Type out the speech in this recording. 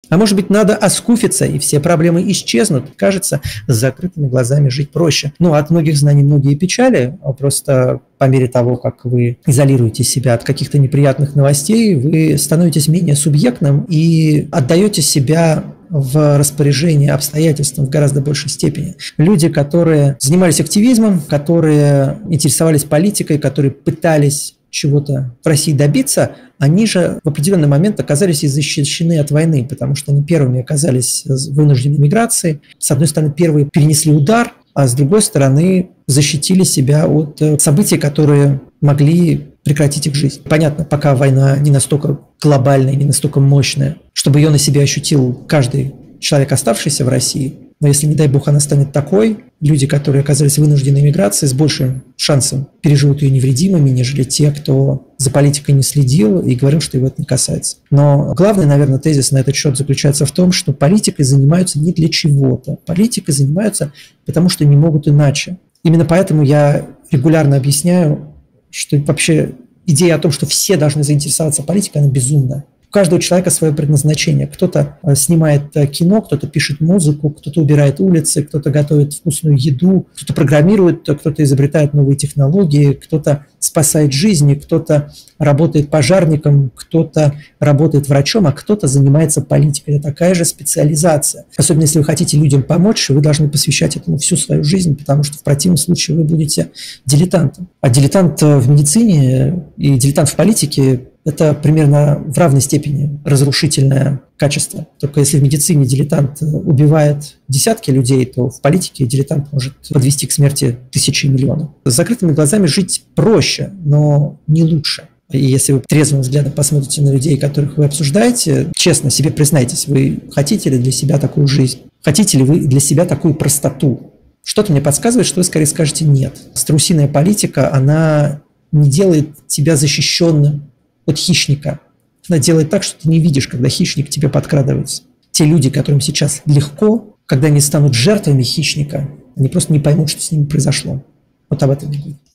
А может быть, надо оскуфиться, и все проблемы исчезнут. Кажется, с закрытыми глазами жить проще. Ну, от многих знаний многие печали, а просто по мере того, как вы изолируете себя от каких-то неприятных новостей, вы становитесь менее субъектным и отдаете себя в распоряжение обстоятельствам в гораздо большей степени. Люди, которые занимались активизмом, которые интересовались политикой, которые пытались чего-то в России добиться, они же в определенный момент оказались и защищены от войны, потому что они первыми оказались в вынужденной миграции. С одной стороны, первые перенесли удар, а с другой стороны, защитили себя от событий, которые могли прекратить их жизнь. Понятно, пока война не настолько глобальная, не настолько мощная, чтобы ее на себе ощутил каждый человек, оставшийся в России. Но если, не дай бог, она станет такой, люди, которые оказались в вынужденной миграции, с большим шансом переживут ее невредимыми, нежели те, кто за политикой не следил и говорил, что его это не касается. Но главный, наверное, тезис на этот счет заключается в том, что политикой занимаются не для чего-то. Политикой занимаются, потому что не могут иначе. Именно поэтому я регулярно объясняю, что вообще идея о том, что все должны заинтересоваться политикой, она безумна. У каждого человека свое предназначение. Кто-то снимает кино, кто-то пишет музыку, кто-то убирает улицы, кто-то готовит вкусную еду, кто-то программирует, кто-то изобретает новые технологии, кто-то спасает жизни, кто-то работает пожарником, кто-то работает врачом, а кто-то занимается политикой. Это такая же специализация. Особенно если вы хотите людям помочь, вы должны посвящать этому всю свою жизнь, потому что в противном случае вы будете дилетантом. А дилетант в медицине и дилетант в политике – это примерно в равной степени разрушительное качество. Только если в медицине дилетант убивает десятки людей, то в политике дилетант может подвести к смерти тысячи и миллионов. С закрытыми глазами жить проще, но не лучше. И если вы трезвым взглядом посмотрите на людей, которых вы обсуждаете, честно себе признайтесь, вы хотите ли для себя такую жизнь? Хотите ли вы для себя такую простоту? Что-то мне подсказывает, что вы скорее скажете «нет». Страусиная политика, она не делает тебя защищенным от хищника. Она делает так, что ты не видишь, когда хищник к тебе подкрадывается. Те люди, которым сейчас легко, когда они станут жертвами хищника, они просто не поймут, что с ними произошло. Вот об этом я говорю.